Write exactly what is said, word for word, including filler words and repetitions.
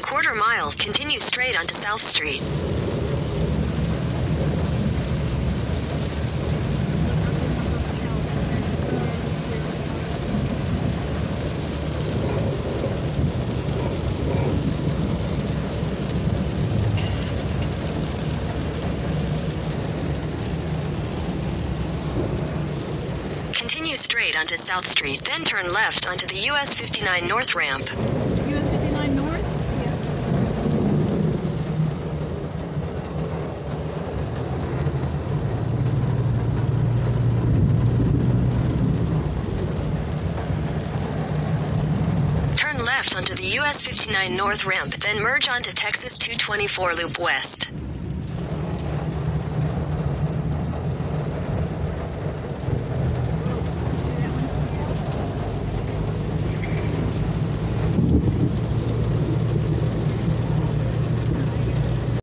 quarter mile, continue straight onto South Street. Continue straight onto South Street, then turn left onto the U S fifty-nine North ramp. U S fifty-nine North? Yeah. Turn left onto the U S fifty-nine North ramp, then merge onto Texas two twenty-four Loop West.